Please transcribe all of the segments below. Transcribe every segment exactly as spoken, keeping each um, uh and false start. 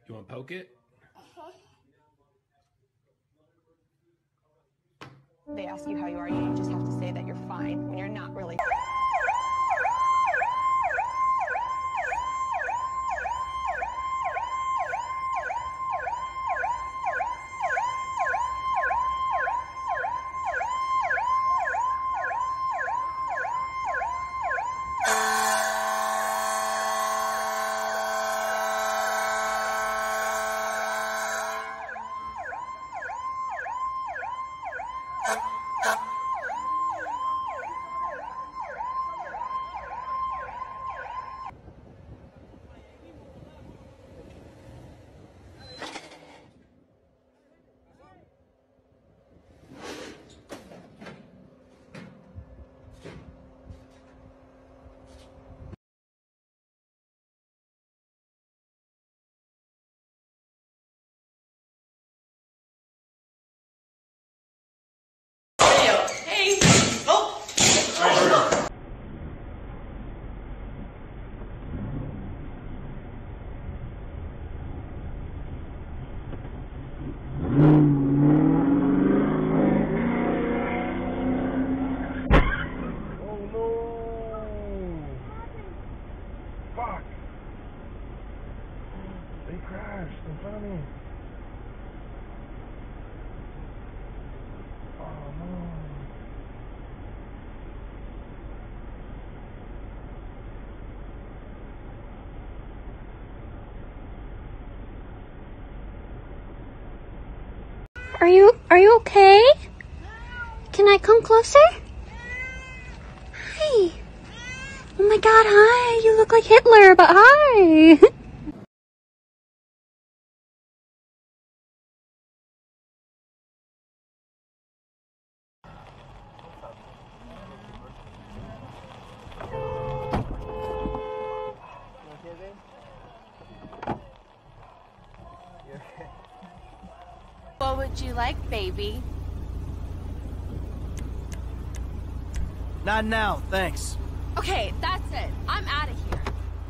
You want to poke it? They ask you how you are, you just have to say that you're fine when you're not really. Fuck! They crashed in front of me. Oh no. Are you, are you okay? Can I come closer? Hi. Oh my god, hi. You look like Hitler, but hi. What would you like, baby? Not now, thanks. Okay, that's it. I'm out of here.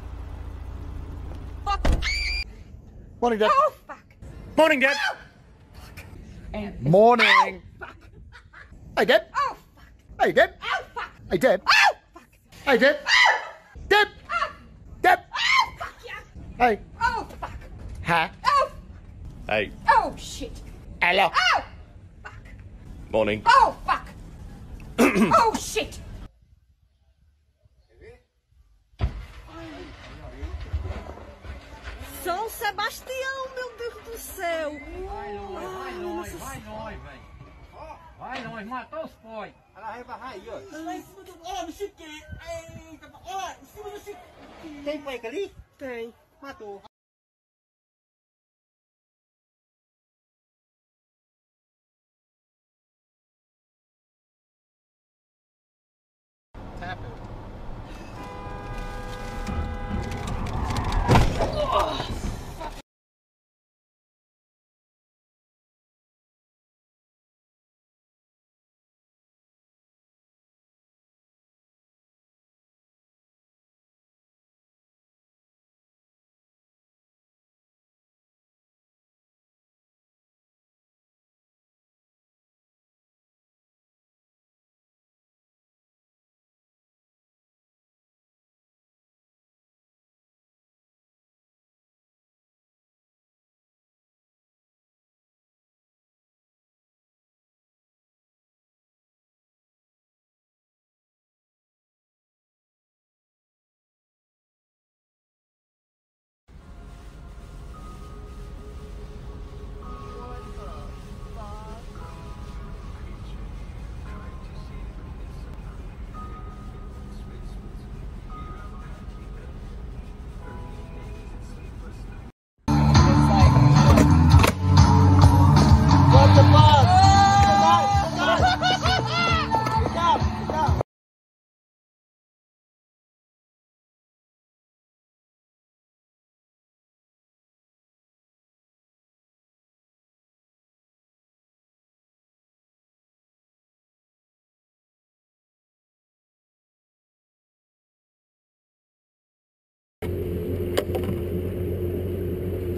Fuck. Morning, Dad. Oh, fuck. Morning, Dad. Oh, fuck. Morning. Oh, fuck. Hey, Dad. Oh, fuck. Hey, Dad. Oh, fuck. Hey, Dad. Oh, fuck. Hey, Dad. Oh, Dad. oh, Dad. oh, fuck yeah. Hey. Oh, fuck. Huh? Oh, Hey. oh, shit. Hello. Oh, fuck. Morning. Oh, fuck. Oh, shit. São Sebastião, meu Deus do céu! Vai nós, vai nós, vai nós, velho! Vai nós, matou os pós! Ela vai barrar aí, ó! Lá em cima do... Ó, no chiqueiro! Eita, ó, em cima do chiqueiro! Tem pai ali? Tem. Matou! Tap it.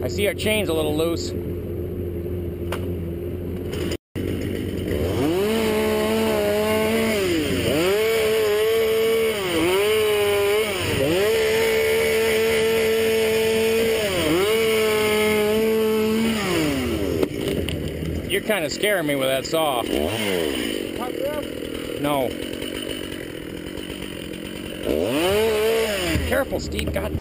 I see our chain's a little loose. You're kind of scaring me with that saw. No. Careful, Steve. God.